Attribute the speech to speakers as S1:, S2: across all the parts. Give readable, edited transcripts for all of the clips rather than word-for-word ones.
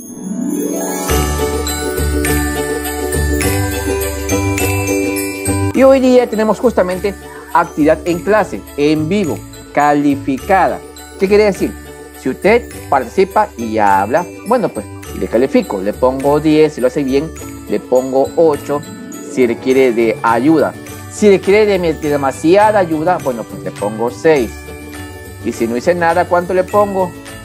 S1: Y hoy día tenemos justamente actividad en clase, en vivo, calificada. ¿Qué quiere decir? Si usted participa y habla, bueno, pues le califico, le pongo 10, si lo hace bien, le pongo 8, si requiere de ayuda. Si requiere de demasiada ayuda, bueno, pues le pongo 6. Y si no hice nada, ¿cuánto le pongo?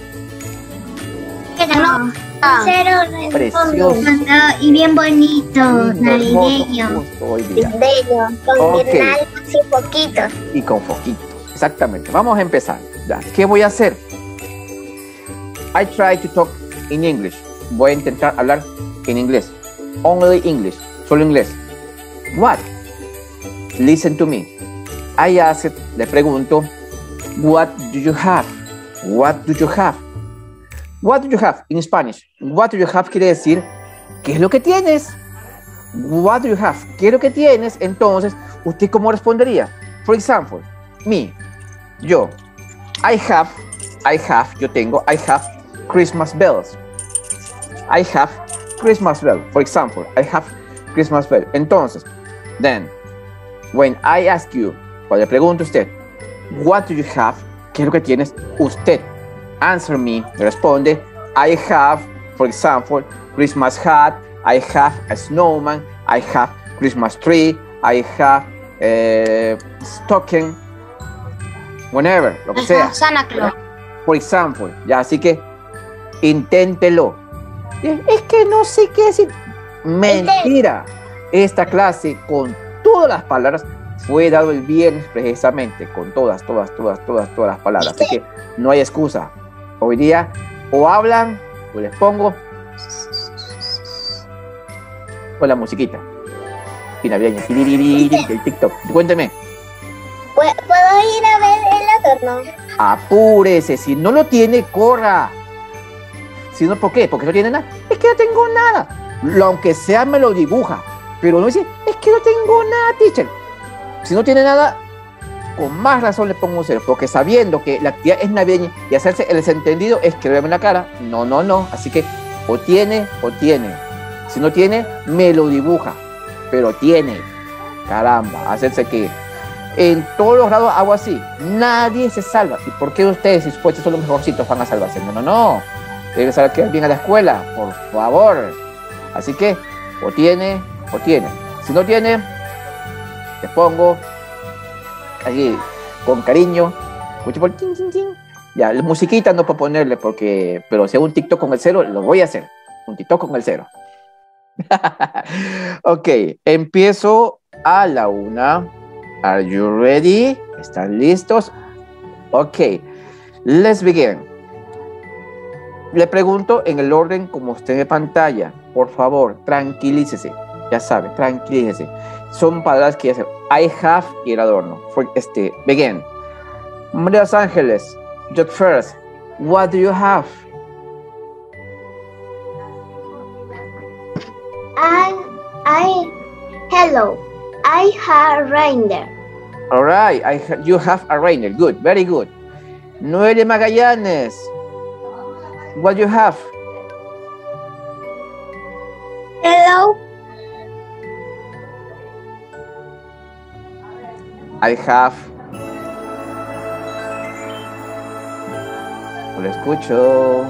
S2: No. Cero.
S1: Precioso.
S2: Y bien bonito, navideño.
S1: Bello,
S2: con guirnaldas y foquitos.
S1: Y con foquitos, exactamente. Vamos a empezar. Ya. ¿Qué voy a hacer? I try to talk in English. Voy a intentar hablar en inglés. Only English. Solo inglés. What? Listen to me. I ask, le pregunto, what do you have? What do you have? What do you have in Spanish? What do you have quiere decir, ¿qué es lo que tienes? What do you have? ¿Qué es lo que tienes? Entonces, ¿usted cómo respondería? For example, me, yo, I have, yo tengo, I have Christmas bells. I have Christmas bells. For example, I have Christmas bells. Entonces, then, when I ask you, cuando le pregunto a usted, what do you have? ¿Qué es lo que tienes? Usted, answer me, responde, I have, for example, Christmas hat, I have a snowman, I have Christmas tree, I have stocking, whenever, lo que sea.
S2: Santa Claus.
S1: Por example, ya, así que inténtelo. Es que no sé qué decir. Mentira. Esta clase con todas las palabras fue dado el viernes precisamente, con todas las palabras. Así que no hay excusa. Hoy día o hablan o les pongo o la musiquita y navideña, el TikTok. Cuénteme.
S2: ¿Puedo ir a ver el adorno?
S1: Apúrese, si no lo tiene, corra. Si no, ¿por qué? Porque no tiene nada. Es que no tengo nada. Aunque sea me lo dibuja, pero no dice, es que no tengo nada, teacher. Si no tiene nada, con más razón le pongo un 0, porque sabiendo que la actividad es navideña y hacerse el desentendido es que verme la cara. No. Así que o tiene o tiene. Si no tiene, me lo dibuja. Pero tiene. Caramba, hacerse que en todos los grados hago así. Nadie se salva. ¿Y por qué ustedes, si supuestos son los mejorcitos, van a salvarse? No. Deben saber que bien a la escuela, por favor. Así que o tiene o tiene. Si no tiene, te pongo aquí con cariño, ya, la musiquita no puedo ponerle porque, pero si hago un TikTok con el 0, lo voy a hacer, un TikTok con el 0. Ok, empiezo a la 1. Are you ready? ¿Están listos? Ok, let's begin. Le pregunto en el orden como usted en pantalla. Por favor, tranquilícese. Ya sabe, tranquilícese. Son palabras que ya saben. I have y el adorno. Begin. María Los Ángeles, just first. What do you have?
S2: Hello. I have reindeer.
S1: All right. You have a reindeer. Good. Very good. Noelia Magallanes. What do you have?
S2: Hello.
S1: I have. No lo escucho.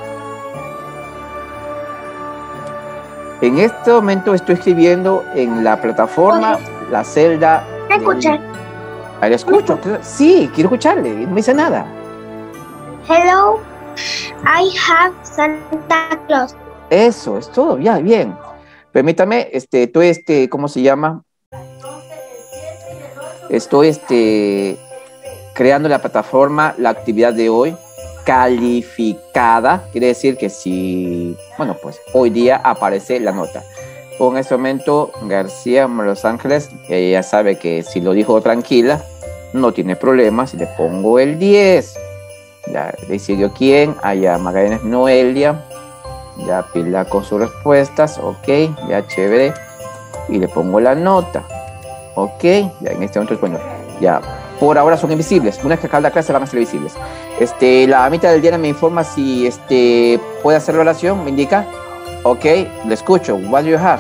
S1: En este momento estoy escribiendo en la plataforma la celda.
S2: ¿Me escuchan?
S1: ¿Le escucho? Sí, quiero escucharle. No me dice nada.
S2: Hello. I have Santa Claus.
S1: Eso, es todo. Ya, bien. Permítame, ¿cómo se llama? Estoy creando la plataforma, la actividad de hoy, calificada. Quiere decir que si, bueno, pues hoy día aparece la nota. En este momento, García Los Ángeles, ella sabe que si lo dijo tranquila, no tiene problemas. Si le pongo el 10, ya decidió quién. Allá Magallanes Noelia, ya pila con sus respuestas, ok, ya chévere. Y le pongo la nota. Ok, ya en este momento, bueno, ya Por ahora son invisibles. Una vez que acabe la clase van a ser visibles. La amita del Diana me informa si puede hacer la oración, me indica. Ok, le escucho. What do you have?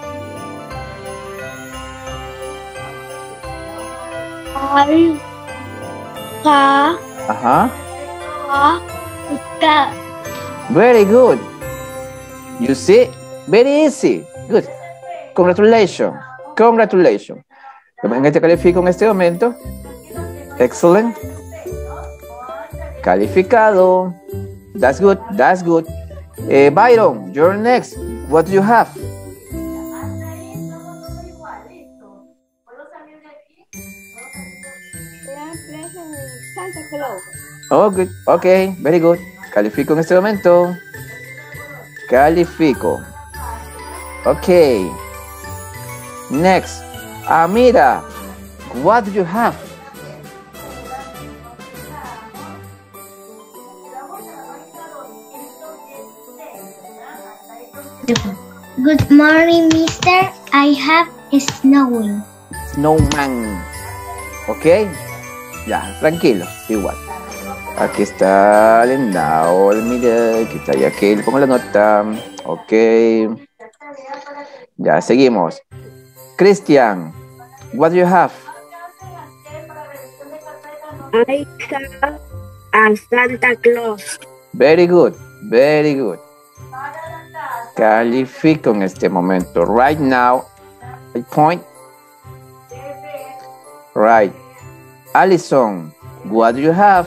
S2: I have
S1: Ajá.
S2: a cat.
S1: Very good. You see? Very easy. Good. Congratulations. Congratulations. Venga, te califico en este momento. Excellent. Calificado. That's good. That's good. Byron, you're next. What do you have?
S2: Santa Claus.
S1: Oh, good. Okay, very good. Califico en este momento. Califico. Okay. Next. Amira, what do you have?
S2: Good morning, mister. I have a snowman.
S1: Snowman. Ok. Ya, tranquilo, igual. Aquí está Lendao, mira, aquí está Yaquel, pongo la nota. Ok. Ya, seguimos. Christian, what do you have?
S2: I have a Santa Claus.
S1: Very good, very good. Califico en este momento. Right now, I point. Right. Alison, what do you have?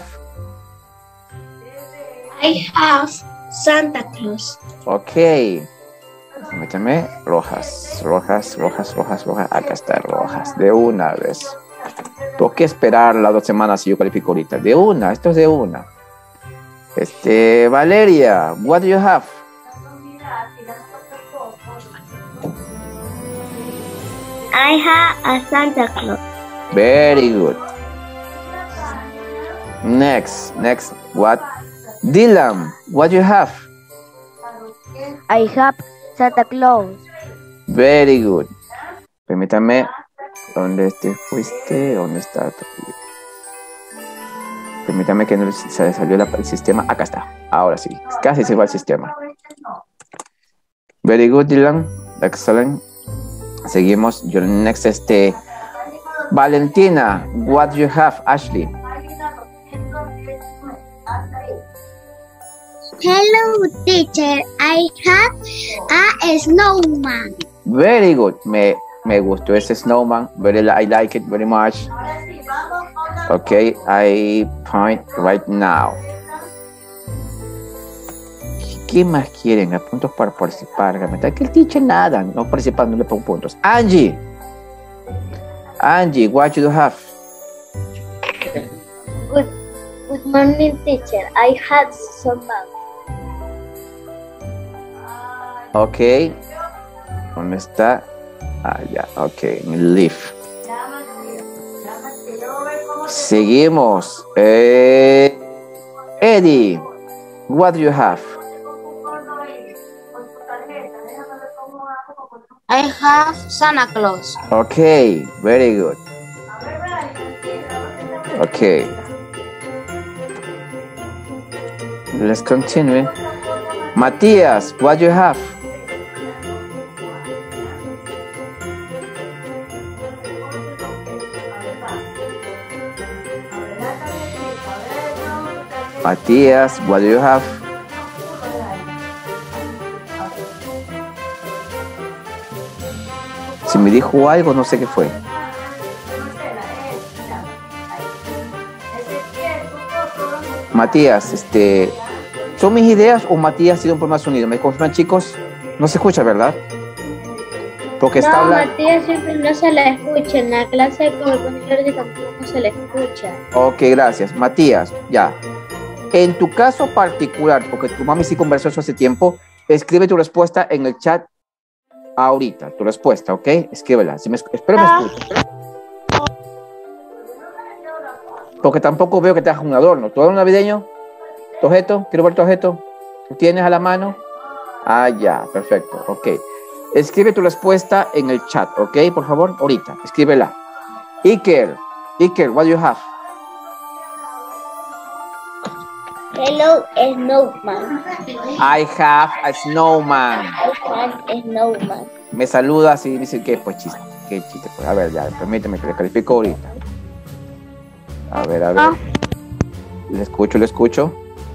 S2: I have Santa Claus.
S1: Ok. Métame rojas, rojas, rojas, rojas, rojas. Acá está, rojas. De una vez. Tengo que esperar las 2 semanas si yo califico ahorita. De una, esto es de una. Valeria, what do you have?
S2: I have a Santa Claus.
S1: Very good. Next, what? Dylan, what do you have?
S2: I have Santa Claus.
S1: Very good. Permítame. ¿Dónde fuiste? ¿Dónde está? Permítame que no se salió el sistema. Acá está. Ahora sí. Casi se va el sistema. Very good, Dylan. Excellent. Seguimos. Your next, Valentina, what do you have, Ashley?
S2: Hello, teacher. I have a snowman.
S1: Very good. Me gustó ese snowman. I like it very much. Okay, I point right now. ¿Qué más quieren? A puntos para participar. Que el teacher nada. No participando, no le pongo puntos. Angie, what do you have?
S2: Good morning, teacher. I had some bag.
S1: Ok. ¿Dónde está? Ah, ya. Ok. Leaf. Seguimos. Eddie, what do you have?
S2: I have Santa Claus.
S1: Okay, very good. Okay. Let's continue. Matías, what do you have? Matías, what do you have? Si me dijo algo, no sé qué fue. Matías, ¿son mis ideas o Matías ha sido un problema de sonido? ¿Me confirman, chicos? No se escucha, ¿verdad? Porque está hablando.
S2: Matías siempre no se le escucha. En la clase con el profesor tampoco se le escucha.
S1: Ok, gracias. Matías, ya. En tu caso particular, porque tu mami sí conversó eso hace tiempo, escribe tu respuesta en el chat ahorita. Tu respuesta, ¿ok? Escríbela. Espero me escuches. Porque tampoco veo que te hagas un adorno. ¿Tu adorno navideño? ¿Tu objeto? Quiero ver tu objeto. ¿Lo tienes a la mano? Ah, ya. Perfecto. Ok. Escribe tu respuesta en el chat, ¿ok? Por favor, ahorita. Escríbela. Iker, Iker, what do you have?
S2: Hello, snowman.
S1: I have a snowman.
S2: I have a snowman.
S1: Me saludas y dice que pues chiste. Qué chiste. Pues, a ver, ya, permíteme que le califico ahorita. A ver, a ver.
S2: Ah.
S1: Le escucho.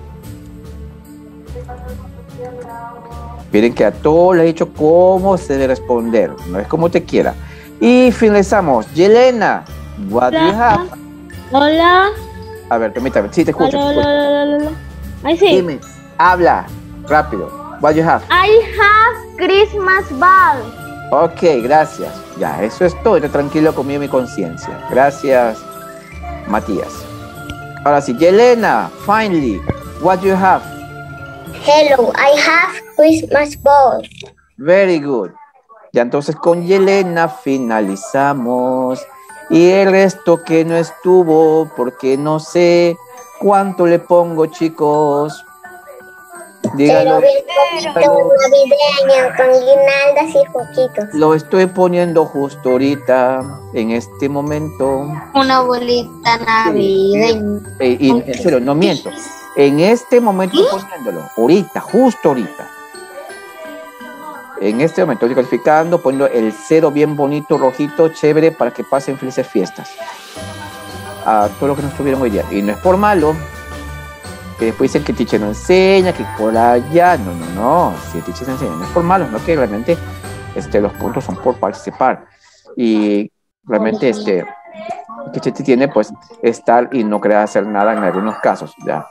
S1: Miren que a todos les he dicho cómo se debe responder. No es como te quiera. Y finalizamos. Yelena, what do you have?
S2: Hola.
S1: A ver, permítame. Sí, te escucho.
S2: Hola. Ay, sí.
S1: Dime, habla, rápido. What do you have?
S2: I have Christmas ball.
S1: Ok, gracias. Ya, eso es todo. Estoy tranquilo conmigo y mi conciencia. Gracias, Matías. Ahora sí, Yelena, finally, what do you have?
S2: Hello, I have Christmas ball.
S1: Very good. Ya entonces con Yelena finalizamos. Y el resto que no estuvo, porque no sé cuánto le pongo, chicos. Díganlo.
S2: Pero bien bonito, navideño, con guirnaldas y foquitos.
S1: Lo estoy poniendo justo ahorita, en este momento.
S2: Una bolita navideña.
S1: Y en serio, no miento. En este momento estoy poniéndolo. Ahorita, justo ahorita. En este momento estoy calificando, poniendo el 0 bien bonito, rojito, chévere, para que pasen felices fiestas. A todos los que no estuvieron hoy día. Y no es por malo, que después dicen que Tiche no enseña, que por allá. No. Si Tiche se enseña, no es por malo, no, que realmente los puntos son por participar. Y realmente Tiche tiene pues estar y no querer hacer nada en algunos casos. Ya.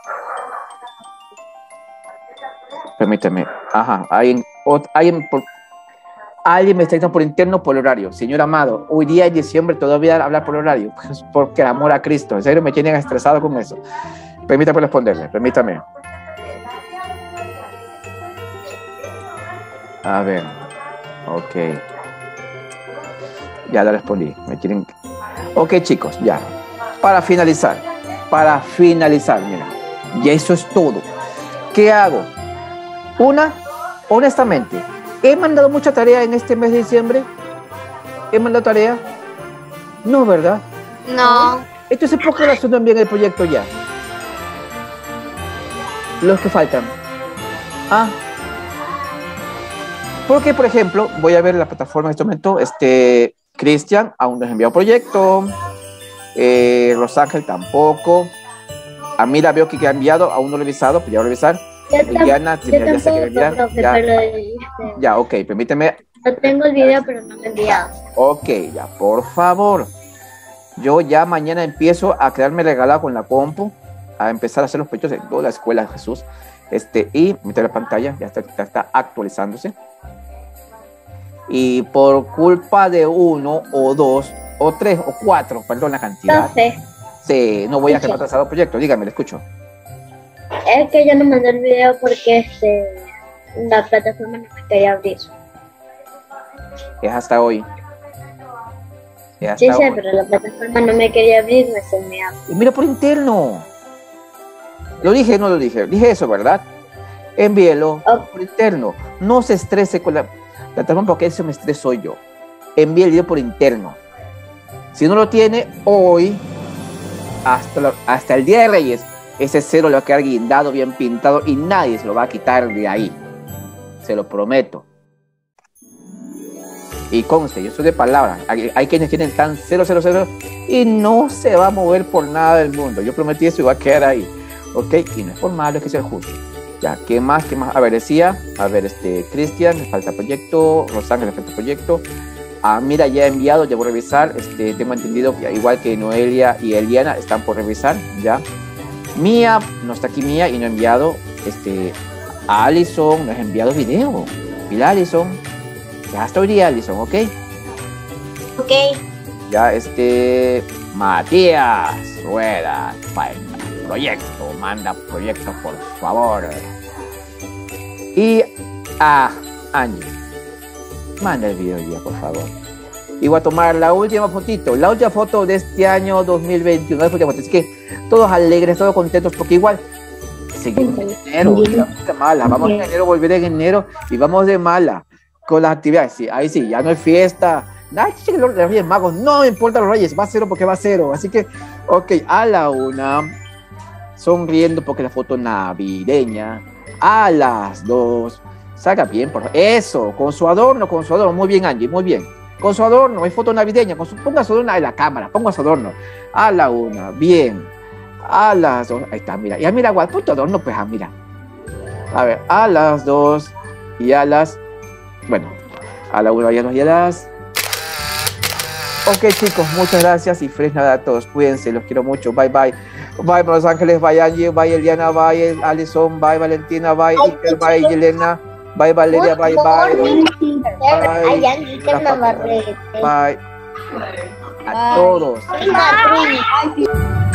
S1: Permítame. Ajá, alguien me está diciendo por interno por horario. Señor amado, hoy día es diciembre, todavía hablar por horario. Pues porque el amor a Cristo. En serio, me tienen estresado con eso. Permítame responderle, permítame. A ver. Ok. Ya le respondí. Me tienen... Ok, chicos, ya. Para finalizar, mira. Ya eso es todo. ¿Qué hago? Honestamente, ¿he mandado mucha tarea en este mes de diciembre? ¿He mandado tarea? No, ¿verdad?
S2: No.
S1: Entonces, ¿por qué resuelven bien el proyecto ya? Los que faltan. Porque, por ejemplo, voy a ver la plataforma en este momento. Cristian aún no ha enviado proyecto. Rosángel tampoco. A mí la veo que ha enviado, aún no lo he revisado, pero ya voy a revisar. Diana, ya sé que enviar. Ya, ok, permíteme.
S2: No tengo el video, pero no me he enviado.
S1: Ok, ya, por favor. Yo ya mañana empiezo a quedarme regalado con la compu, a empezar a hacer los proyectos de toda la escuela de Jesús. Y meter la pantalla, ya está actualizándose. Y por culpa de 1 o 2 o 3 o 4, perdón la cantidad.
S2: 12.
S1: Sí, no voy a quedar atrasado el proyecto. Dígame, le escucho.
S2: Es que yo no mandé el video porque la plataforma no me quería abrir.
S1: Es hasta hoy.
S2: Sí, pero la plataforma no me quería abrir, se me abre.
S1: Y mira por interno. ¿Lo dije o no lo dije? Dije eso, ¿verdad? Envíelo por interno. No se estrese con la plataforma porque eso me estreso yo. Envíe el video por interno. Si no lo tiene hoy, hasta el día de Reyes, ese 0 le va a quedar guindado, bien pintado y nadie se lo va a quitar de ahí. Se lo prometo. Y conste, yo soy de palabra. Hay quienes tienen tan 000 y no se va a mover por nada del mundo. Yo prometí eso y va a quedar ahí. ¿Ok? Y no es por malo, es que ser justo. Ya, ¿qué más? A ver, decía. A ver, Cristian, le falta proyecto. Rosángel, le falta proyecto. Mira, ya he enviado, ya voy a revisar. Tengo entendido que igual que Noelia y Eliana están por revisar, ya. Mía, no está aquí Mía y no he enviado. A Alison, no he enviado video. Mira, Alison. Ya hasta hoy día, Alison, ¿ok?
S2: Ok.
S1: Ya, Matías Rueda, falta proyecto, manda proyecto, por favor. Y Angie, manda el video ya, por favor. Y voy a tomar la última fotito, la última foto de este año 2021. Así que todos alegres, todos contentos, porque igual seguimos en enero. Vamos de mala, vamos en enero, volver en enero y vamos de mala con las actividades. Sí, ahí sí, ya no hay fiesta, Ay, chica, los Reyes Magos, no me importa los Reyes, va a cero porque va a cero. Así que, ok, a la 1, sonriendo porque la foto navideña. A las 2, saca bien, por favor. Eso, con su adorno, muy bien, Angie, muy bien. Con su adorno, hay foto navideña, ponga su adorno en la cámara, ponga su adorno. A la 1, bien. A las 2, ahí está, mira. Ya mira, igual, pon tu adorno, pues, mira. A ver, a las 2 y a las... Bueno, a la 1 y a las... Ok, chicos, muchas gracias y feliz Navidad a todos. Cuídense, los quiero mucho. Bye, bye. Bye, Los Ángeles. Bye, Angie. Bye, Eliana. Bye, Alison. Bye, Valentina. Bye, Iker. Bye, Yelena. Bye, Valeria. Bye, bye. Bye. Bye. A todos.
S2: Bye.